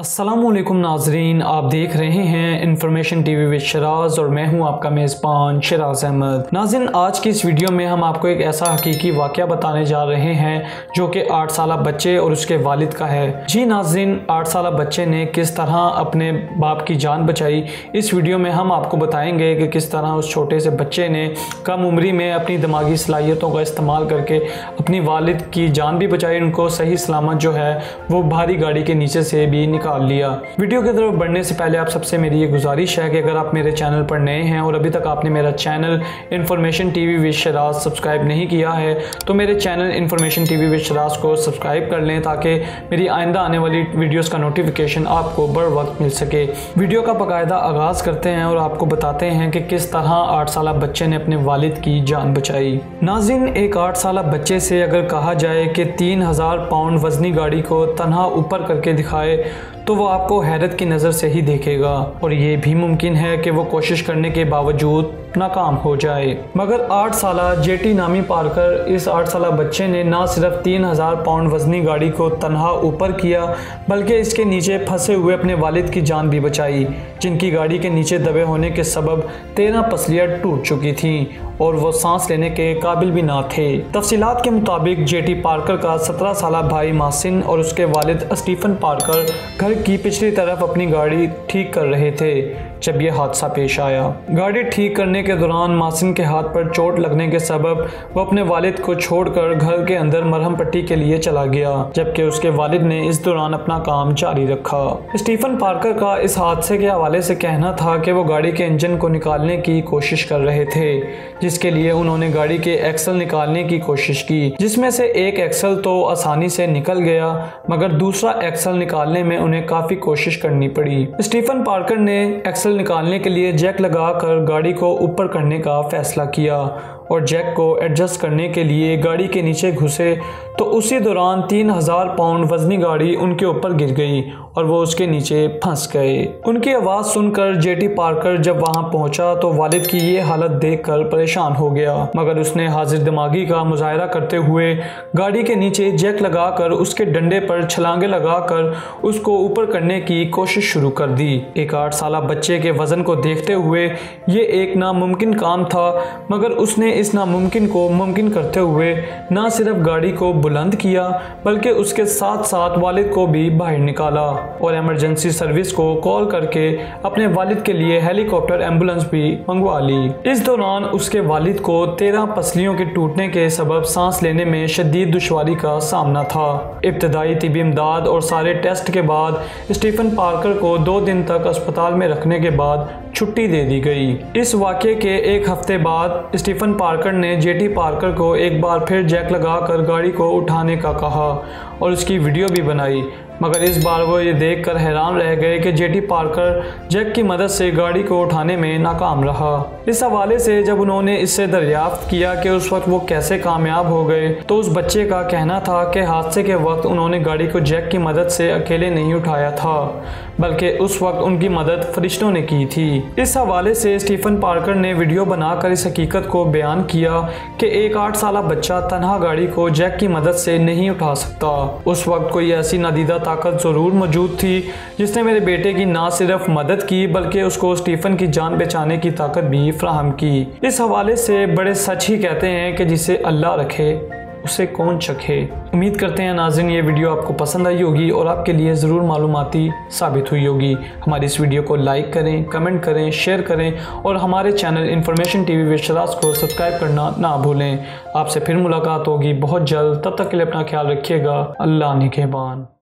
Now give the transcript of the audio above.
अस्सलामुअलैकुम नाजरीन, आप देख रहे हैं इन्फॉर्मेशन टीवी विद शराज और मैं हूं आपका मेज़बान शराज अहमद। नाज़रीन, आज की इस वीडियो में हम आपको एक ऐसा हकीकी वाक़या बताने जा रहे हैं जो कि 8 साला बच्चे और उसके वालिद का है। जी नाज़रीन, 8 साला बच्चे ने किस तरह अपने बाप की जान बचाई, इस वीडियो में हम आपको बताएंगे कि किस तरह उस छोटे से बच्चे ने कम उम्री में अपनी दिमागी सलाहियतों का इस्तेमाल करके अपनी वालिद की जान भी बचाई, उनको सही सलामत जो है वो भारी गाड़ी के नीचे से भी निकाल लिया। वीडियो की तरफ बढ़ने से पहले आप सबसे मेरी ये गुजारिश है कि अगर आप मेरे चैनल पर नए हैं और अभी तक आपने मेरा channel information TV with Shiraz subscribe नहीं किया है तो मेरे channel information TV with Shiraz को सब्सक्राइब कर लें ताकि मेरी आइंदा आने वाली वीडियोस का नोटिफिकेशन आपको बर वक्त मिल सके। वीडियो का बाकायदा आगाज करते हैं और आपको बताते हैं कि किस तरह 8 साला बच्चे ने अपने वालिद की जान बचाई। नाज़रीन, एक 8 साला बच्चे से अगर कहा जाए कि 3000 पाउंड वजनी गाड़ी को तन्हा ऊपर करके दिखाए तो वो आपको हैरत की नज़र से ही देखेगा और ये भी मुमकिन है कि वो कोशिश करने के बावजूद नाकाम हो जाए। मगर 8 साला जेटी नामी पार्कर, इस 8 साला बच्चे ने ना सिर्फ 3000 पाउंड वजनी गाड़ी को तन्हा ऊपर किया बल्कि इसके नीचे फंसे हुए अपने वालिद की जान भी बचाई, जिनकी गाड़ी के नीचे दबे होने के सबब 13 पसलियाँ टूट चुकी थीं और वो सांस लेने के काबिल भी ना थे। तफसीलात के मुताबिक जेटी पार्कर का 17 साला भाई मासिन और उसके वालिद स्टीफन पार्कर घर की पिछली तरफ अपनी गाड़ी ठीक कर रहे थे जब यह हादसा पेश आया। गाड़ी ठीक करने के दौरान मासिन के हाथ पर चोट लगने के सबब वो अपने वालिद को छोड़कर घर के अंदर मरहम पट्टी के लिए चला गया, जबकि उसके वालिद ने इस दौरान अपना काम जारी रखा। स्टीफन पार्कर का इस हादसे के हवाले से कहना था कि वो गाड़ी के इंजन को निकालने की कोशिश कर रहे थे, जिसके लिए उन्होंने गाड़ी के एक्सल निकालने की कोशिश की, जिसमें से एक एक्सल तो आसानी से निकल गया मगर दूसरा एक्सल निकालने में उन्हें काफी कोशिश करनी पड़ी। स्टीफन पार्कर ने एक्सल निकालने के लिए जैक लगाकर गाड़ी को ऊपर करने का फैसला किया और जैक को एडजस्ट करने के लिए गाड़ी के नीचे घुसे तो उसी दौरान 3000 पाउंड वजनी गाड़ी उनके ऊपर गिर गई और वो उसके नीचे फंस गए। उनकी आवाज़ सुनकर जेटी पार्कर जब वहां पहुंचा तो वालिद की ये हालत देखकर परेशान हो गया, मगर उसने हाजिर दिमागी का मुजाहरा करते हुए गाड़ी के नीचे जैक लगाकर उसके डंडे पर छलांगे लगाकर उसको ऊपर करने की कोशिश शुरू कर दी। एक 8 साला बच्चे के वजन को देखते हुए ये एक नामुमकिन काम था, मगर उसने इस नामुमकिन को मुमकिन करते हुए न सिर्फ गाड़ी को बुलंद किया बल्कि उसके साथ साथ वालिद को भी बाहर निकाला और इमरजेंसी सर्विस को कॉल करके अपने वालिद के लिए हेलीकॉप्टर एम्बुलेंस भी मंगवा ली। इस दौरान उसके वालिद को 13 पसलियों के टूटने के सबब सांस लेने में शदीद दुश्वारी का सामना था। इब्तदाई तिबी इमदाद और सारे टेस्ट के बाद स्टीफन पार्कर को 2 दिन तक अस्पताल में रखने के बाद छुट्टी दे दी गई। इस वाक़े के एक हफ्ते बाद स्टीफन पार्कर ने जेटी पार्कर को एक बार फिर जैक लगाकर गाड़ी को उठाने का कहा और उसकी वीडियो भी बनाई, मगर इस बार वो ये देखकर हैरान रह गए कि जेटी पार्कर जैक की मदद से गाड़ी को उठाने में नाकाम रहा। इस हवाले से जब उन्होंने इससे दरियाफ्त किया कि उस वक्त वो कैसे कामयाब हो गए तो उस बच्चे का कहना था कि हादसे के वक्त उन्होंने गाड़ी को जैक की मदद से अकेले नहीं उठाया था बल्कि उस वक्त उनकी मदद फरिश्तों ने की थी। इस हवाले से स्टीफन पार्कर ने वीडियो बनाकर इस हकीकत को बयान किया कि एक 8 साला बच्चा तन्हा गाड़ी को जैक की मदद से नहीं उठा सकता। उस वक्त कोई ऐसी नादीदा ताकत ज़रूर मौजूद थी जिसने मेरे बेटे की ना सिर्फ मदद की बल्कि उसको स्टीफन की जान बचाने की ताकत भी फराहम की। इस हवाले से बड़े सच ही कहते हैं कि जिसे अल्लाह रखे उसे कौन चखे। उम्मीद करते हैं नाज़रीन ये वीडियो आपको पसंद आई होगी और आपके लिए ज़रूर मालूमाती साबित हुई होगी। हमारी इस वीडियो को लाइक करें, कमेंट करें, शेयर करें और हमारे channel information TV with Shiraz को सब्सक्राइब करना ना भूलें। आपसे फिर मुलाकात होगी बहुत जल्द, तब तक के लिए अपना ख्याल रखिएगा। अल्लाह निगहबान।